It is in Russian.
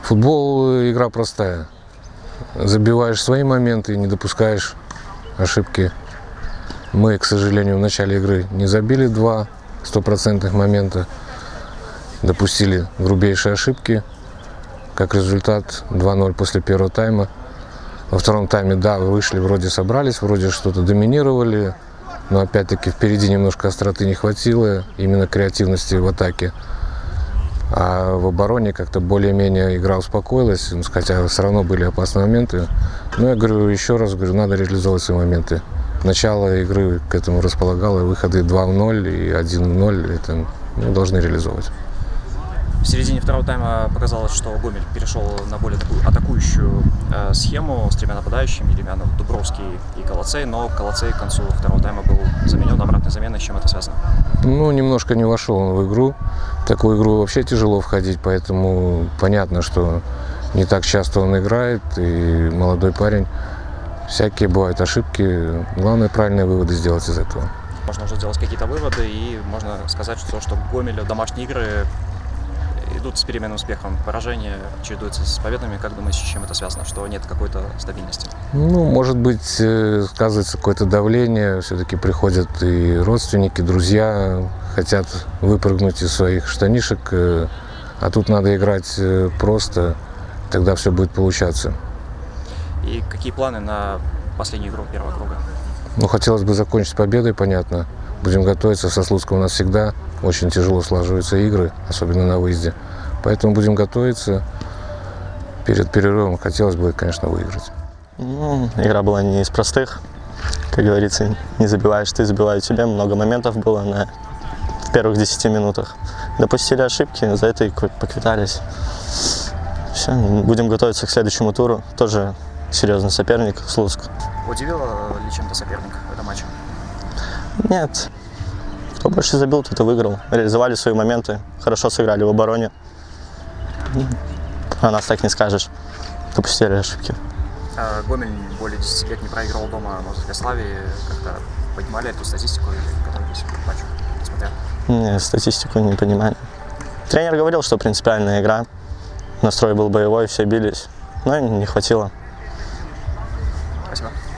Футбол – игра простая. Забиваешь свои моменты и не допускаешь ошибки. Мы, к сожалению, в начале игры не забили 2 стопроцентных момента, допустили грубейшие ошибки. Как результат 2-0 после первого тайма. Во втором тайме, да, вышли, вроде собрались, вроде что-то доминировали, но опять-таки впереди немножко остроты не хватило, именно креативности в атаке. А в обороне как-то более-менее игра успокоилась, хотя все равно были опасные моменты. Но я говорю, еще раз говорю, надо реализовывать свои моменты. Начало игры к этому располагало, выходы 2-0 и 1-0, это должны реализовывать. В середине второго тайма показалось, что Гомель перешел на более такую атакующую схему с 3 нападающими, Демьянов, Дубровский и Колоцей, но Колоцей к концу второго тайма был заменен обратной заменой. С чем это связано? Ну, немножко не вошел он в игру. В такую игру вообще тяжело входить, поэтому понятно, что не так часто он играет, и молодой парень. Всякие бывают ошибки. Главное, правильные выводы сделать из этого. Можно уже сделать какие-то выводы, и можно сказать, что Гомель домашние игры идут с переменным успехом. Поражения чередуются с победами. Как думаете, с чем это связано? Что нет какой-то стабильности? Ну, может быть, сказывается какое-то давление. Все-таки приходят и родственники, друзья, хотят выпрыгнуть из своих штанишек. А тут надо играть просто, тогда все будет получаться. И какие планы на последнюю игру первого круга? Ну, хотелось бы закончить победой, понятно. Будем готовиться. Со Слуцком у нас всегда очень тяжело слаживаются игры, особенно на выезде. Поэтому будем готовиться. Перед перерывом хотелось бы, конечно, выиграть. Ну, игра была не из простых. Как говорится, не забиваешь ты, забивают тебе. Много моментов было в первых 10 минутах. Допустили ошибки, за это и поквитались. Все, будем готовиться к следующему туру. Тоже серьезный соперник, Слуцк. Удивило ли чем-то соперник в этом матче? Нет. Кто больше забил, тот и выиграл. Реализовали свои моменты, хорошо сыграли в обороне. А нас так не скажешь. Допустили ошибки. Гомель более 10 лет не проигрывал дома в Славии. Как-то поднимали эту статистику или готовились к матчу? Несмотря? Не, статистику не понимали. Тренер говорил, что принципиальная игра. Настрой был боевой, все бились. Но не хватило. Спасибо.